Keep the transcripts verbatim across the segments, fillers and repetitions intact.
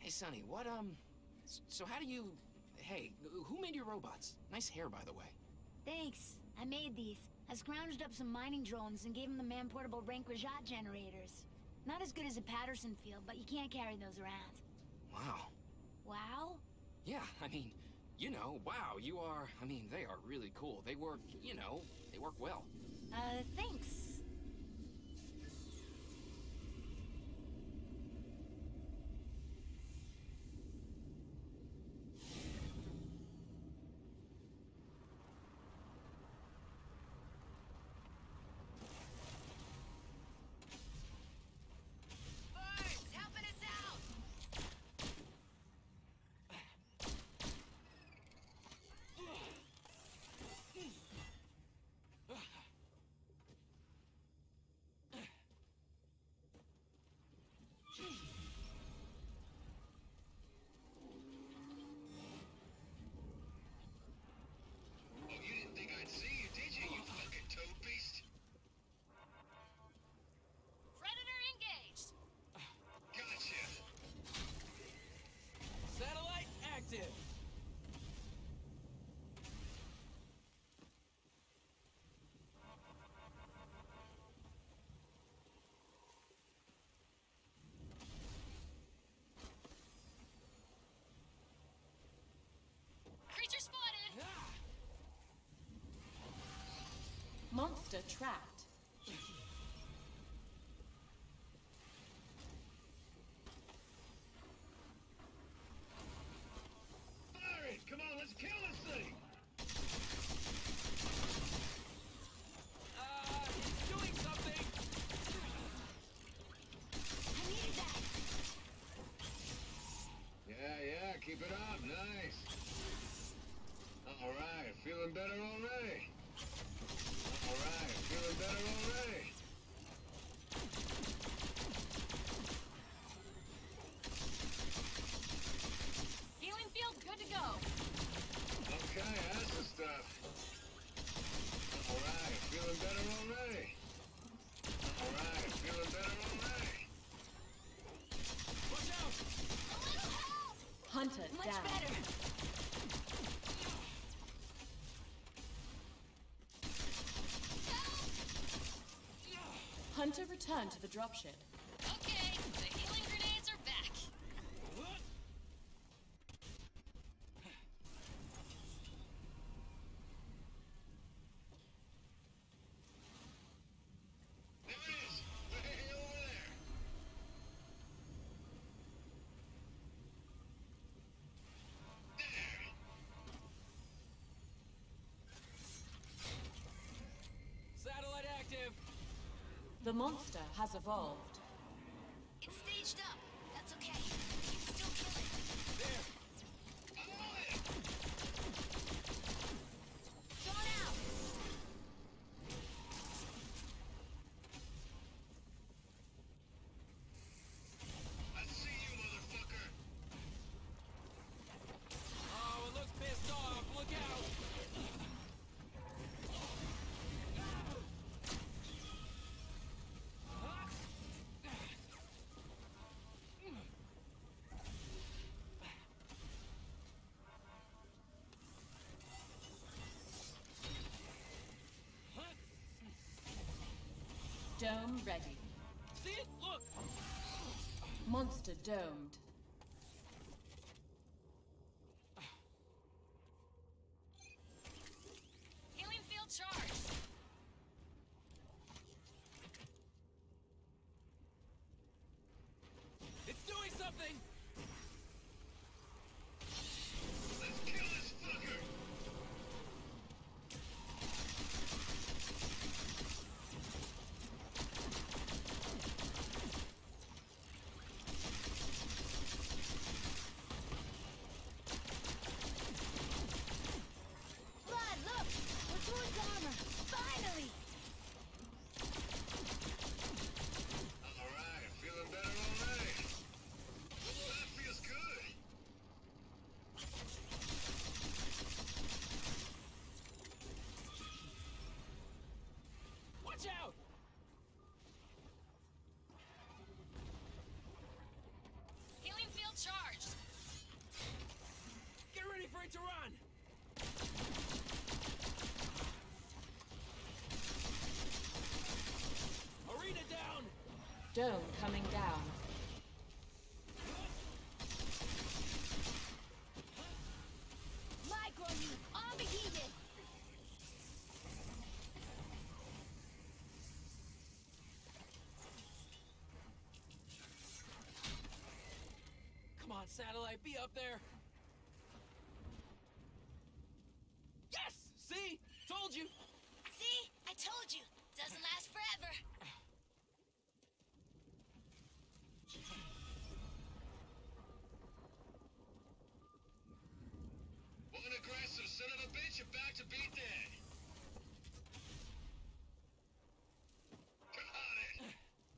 Hey, Sonny, what, um... So how do you... Hey, who made your robots? Nice hair, by the way. Thanks. I made these. I scrounged up some mining drones and gave them the man-portable rank Rajat generators. Not as good as a Patterson field, but you can't carry those around. Wow. Wow? Yeah, I mean, you know, wow, you are... I mean, they are really cool. They work, you know, they work well. Uh, thanks. Satellite active! Creature spotted! Ah! Monster trapped. Come on, let's kill this thing! Uh, it's doing something! I needed that! Yeah, yeah, keep it up, nice. Alright, feeling better already. Alright, feeling better already. Healing field good to go. Okay, that's the stuff. Alright, feeling better already. Alright, feeling better already. Watch out! A little help! Hunter Much down. better! Hunter returned to the dropship. Okay, the healing grenades are back. There it is! Way over there! There! Satellite active! The monster has evolved. It's staged up. That's okay. We can still kill it. There! I'm on it! Going out. I see you, motherfucker! Oh, it looks pissed off! Look out! Dome ready. See it? Look! Monster domed. Healing field charged. It's doing something! Let's kill this fucker! Preparing to run! Arena down! Dome coming down. Micro you, overheated! Come on, Satellite, be up there! Yes! See? Told you! See? I told you. Doesn't last forever. One aggressive son of a bitch about to be dead. Got it.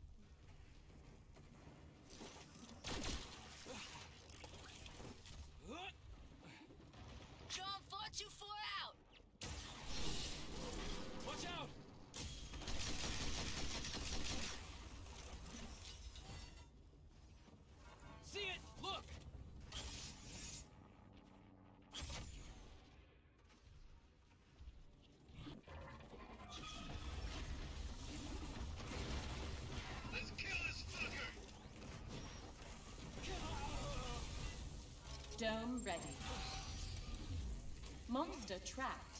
Drone four two four out. Watch out! See it! Look! Let's kill this fucker. Dome ready. Monster trapped.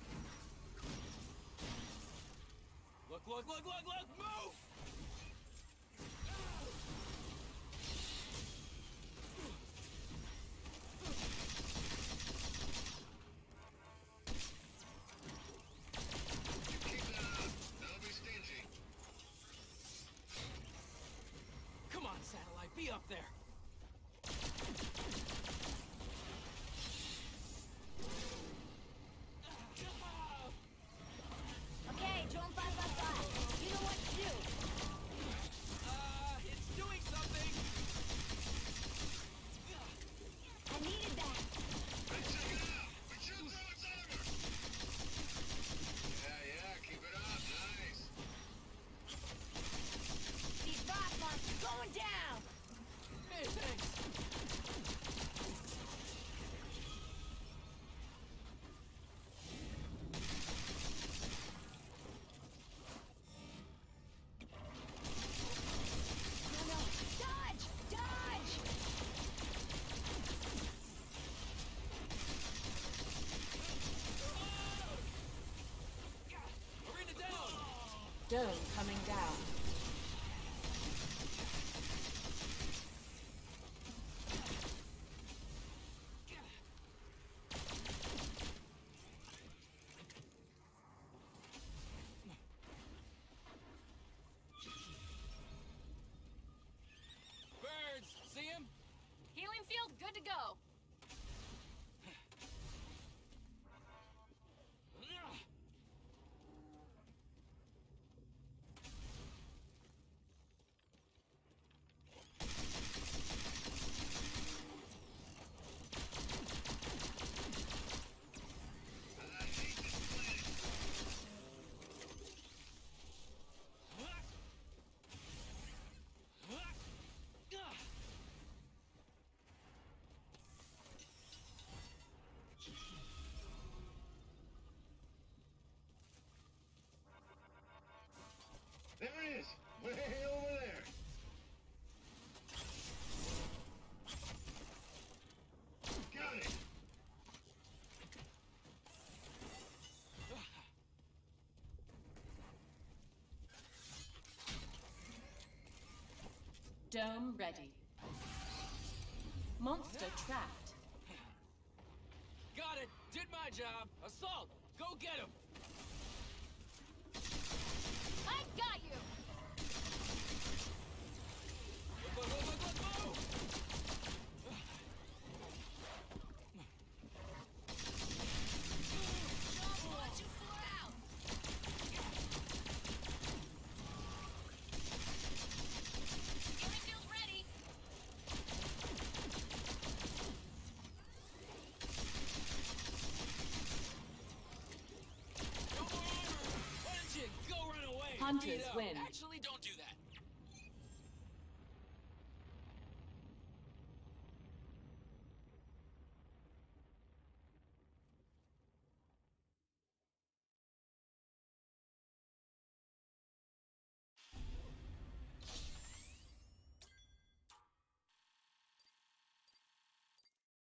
Look, look, look, look, look! Move! Keep that up. Don't be stingy. Come on, Satellite, be up there! Okay, drone five five five. You know what to do. Uh, it's doing something! I needed that. Let's check it out. We shoot through its armor. Yeah, yeah, keep it up. Nice. These rock monsters going down. Hey, thanks! No, no. Dodge! Dodge! Arena down! Dome coming down. Birds! See him? Healing field good to go. I hate this planet. There it is. Way over there. Got it. Dome ready. Monster trapped. Got it! Did my job! Assault! Go get him! I got you. Look, look, look, look, move! Drone four two four out. Healing field ready. No more armor! Why don't you go run away? Hunters Beat up. win. Actually, don't do that.